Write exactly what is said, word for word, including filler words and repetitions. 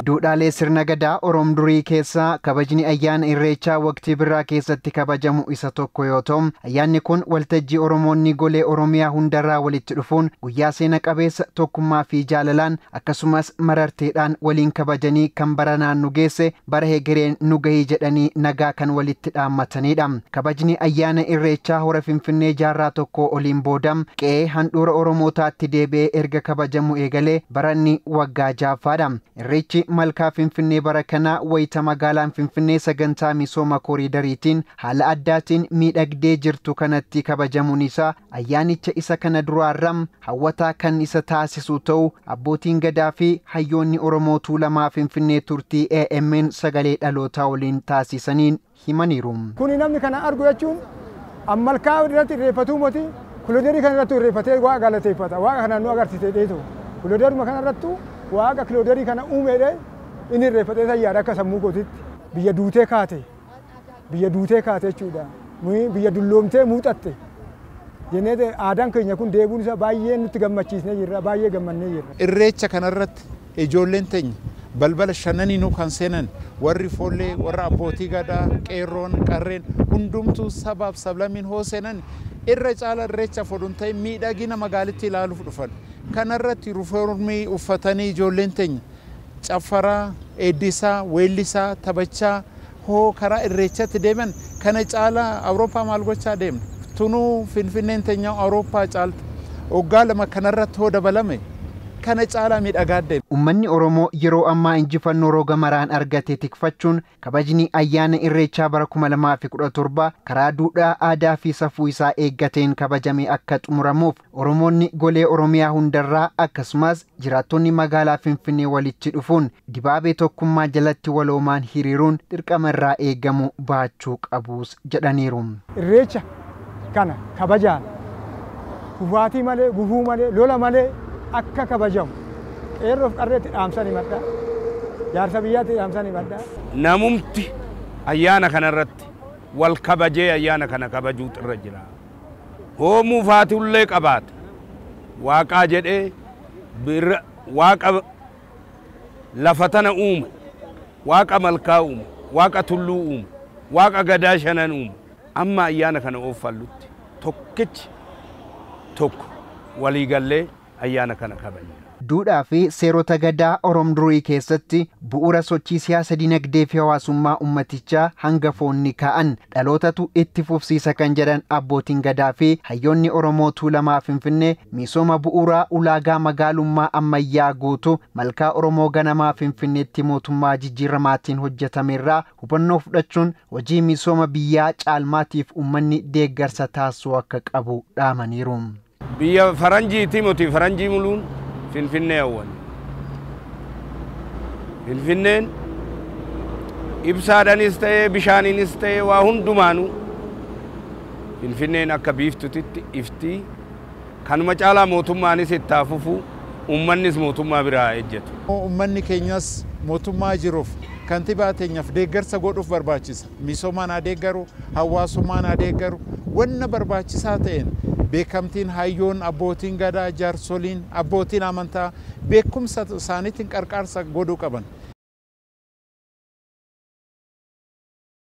Duudhaalee sirna gadaa Oromoo durii keessaa kabajni ayyaana Irreechaa waqtii birraa keessatti kabajamu isa tokko yoo ta'u, ayyaanni kun waltajjii Oromoonni golee Oromiyaa hundarraa walitti dhufuun guyyaa seena qabeessa tokkummaa fi jaalalaan akkasumas mararteedhaan waliin kabajanii kan bara naannu geesse bara hegereen nu gahii jedhanii nagaa kan walitti dhaammatanidha. Kabajni ayyaana Irreechaa hora Finfinnee jaarraa tokko oliin boodam qe'ee handhuura Oromootaatti deebi'ee erga kabajamu eegalee baranni waggaa ja'affaadha. Irreechi malkaa Finfinnee bara kana wayita magaalaan Finfinnee sagantaa misooma kooriidariitiin haala addaatiin miidhagdee jirtu kanatti kabajamuun isaa ayyaanicha isa kana duraarram hawwataa kan isa taasisu ta'u abbootiin gadaa fi hayyoonni Oromoo Tuulamaa Finfinnee turtii A M N sagalee dhalootaa waliin taasisaniin himaniiru. Kuni namni kana argu jechuun ammalkaa irratti irreeffatuu moti kiiloodeerii kana irratti irreeffatee waaqa galateeffata. Waaqa kana nu agarsiisee dheetu. Kiiloodeeruma kana irratti waaqa kiiloodeerii kana uumeedhe inni irreeffatee sayyaadha akka sammuu kootitti. Biyya duutee kaate. Biyya duutee kaate jechuudha. Biyya dulloomtee muuxatte. Jennee aadaan keenya kun deebiin isaa baay'ee nutti gammachiisnee jirra. Baay'ee gammannee jirra. Irreecha kanarratti ijoolleen teenya balbala shananiinuu kan seenan warri foollee warra abbootii gadaa qeerroon qarreen hundumtuu sabaaf sablammiin hoo seenan irra caala irreecha fodhuun ta'e miidhagina magaalitti ilaaluuf dhufan. Kanarratti yuunifoormii uffatanii ijoolleen teenya caffaraa, eeddisaa, weellisaa, taphachaa hoo karaa irreechatti deeman kana caala Awurooppaa maal gochaa deemna. Tunuu Finfinneen teenya Awurooppaa caalta waggaa lama kanarratti hoo dabalame kana caalaa miidhagaa deema. Uummanni Oromoo yeroo ammaa injifannoo roga maraan argate tikfachuun kabajni ayyaana Irreechaa bara kuma lamaa fi kudha torba karaa duudhaa aadaa fi safuu isaa eeggateen kabajame akka xumuramuuf Oromoonni golee Oromiyaa hundarraa akkasumas jiraattonni magaalaa Finfinnee walitti dhufuun dibaabee tokkummaa jalatti waloomaan hiriiruun dirqama irraa eegamu baachuu qabus jedhaniiru. Irreecha kana kabajaan kufaatii malee gufuu malee lola malee akka kabajamu qeerroof qarreetti dhaamsanii madda jaarsa biyyaatti dhaamsanii madda. Namumti ayyaana kanarratti wal kabajee ayyaana kana kabajuu irra jira. Hoomuu faatiullee qabaate waaqaa jedhee waaqa lafa tana uume, waaqa malkaa uume, waaqa tulluu uume, waaqa gadaa shanan uume. Amma ayyaana kana oofallutti tokkichi tokko waliigallee ayyaana kana kabajna. Duudhaa fi seerota gadaa Oromoo durii keessatti bu'uura sochii siyaasa dinagdee fi hawaasummaa ummatichaa hangafoonni ka'an dhalootatu itti fufsiisa kan jedhan abbootiin gadaa fi hayyoonni Oromoo Tuulamaa Finfinnee misooma bu'uuraa ulaagaa magaalummaa ammayyaa guutu malkaa Oromoo ganamaa Finfinneetti mootummaa jijjiiramaatiin hojjetamerraa hubannoo fudhachuun hojii misooma biyyaa caalmaatiif uummanni deeggarsa taasisuu akka qabu dhaamaniiru. Biyya faranjii Timoti faranjii muluun Finfinnee awwal. Finfinneen ibsaadhanis ta'ee bishaaniinis ta'ee waa hundumaanuu Finfinneen akka biiftutitti iftii kanuma caalaa mootummaanis itti hafufu uummannis mootummaa biraa ejjetu. Uummanni keenyas mootummaa jiruuf kantiibaa teenyaaf deeggarsa godhuuf barbaachisa. Misoomaan haa deeggaru, hawaasummaan haa deeggaru, wanna barbaachisaa ta'een beekamtiin hayyoon abbootiin gadaa jaarsoliin abbootiin amantaa beekumsa isaaniitiin qarqaarsa godhuu qaban.